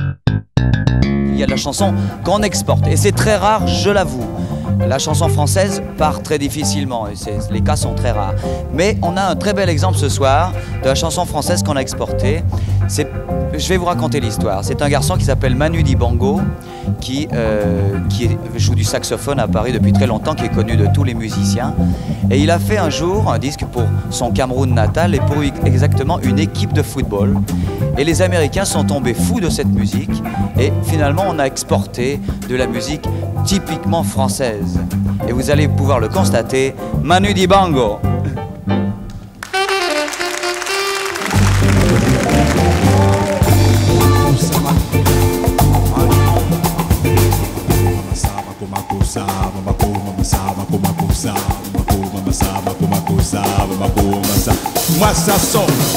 Il y a de la chanson qu'on exporte et c'est très rare, je l'avoue. La chanson française part très difficilement et les cas sont très rares. Mais on a un très bel exemple ce soir de la chanson française qu'on a exportée. Je vais vous raconter l'histoire. C'est un garçon qui s'appelle Manu Dibango qui joue du saxophone à Paris depuis très longtemps, qui est connu de tous les musiciens. Et il a fait un jour un disque pour son Cameroun natal et pour exactement une équipe de football. Et les Américains sont tombés fous de cette musique et finalement on a exporté de la musique typiquement française. Et vous allez pouvoir le constater, Manu Dibango. Moi ça sent